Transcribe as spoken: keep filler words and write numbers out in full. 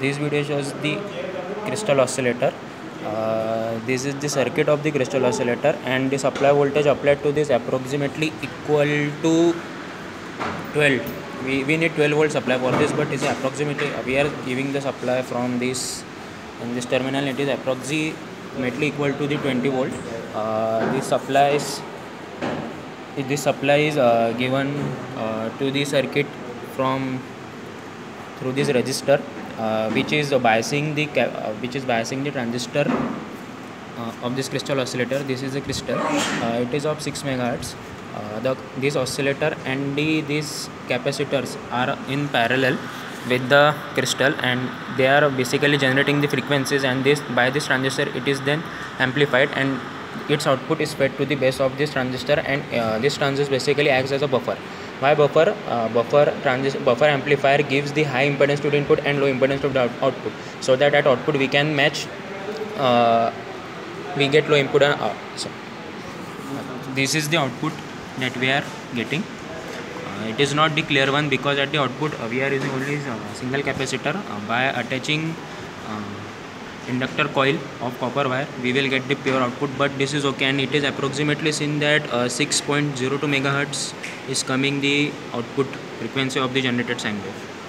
This video shows the crystal oscillator. Uh, this is the circuit of the crystal oscillator, and the supply voltage applied to this approximately equal to twelve. We, we need twelve volt supply for this, but it's approximately we are giving the supply from this in this terminal. It is approximately equal to the twenty volt. Uh, this supply is this supply is uh, given uh, to the circuit from through this resistor, uh, which is biasing the uh, which is biasing the transistor uh, of this crystal oscillator. This is a crystal. Uh, it is of six megahertz. Uh, the this oscillator and the these capacitors are in parallel with the crystal, and they are basically generating the frequencies, and this by this transistor it is then amplified, and its output is fed to the base of this transistor, and uh, this transistor basically acts as a buffer. Why buffer? Uh, buffer transistor buffer amplifier gives the high impedance to the input and low impedance to the out output, so that at output we can match uh, we get low input and uh, so this is the output that we are getting. Uh, it is not the clear one, because at the output uh, we are using only uh, single capacitor. Uh, by attaching uh, inductor coil of copper wire, we will get the pure output, but this is okay, and it is approximately seen that uh, six point zero two megahertz is coming the output frequency of the generated sine wave.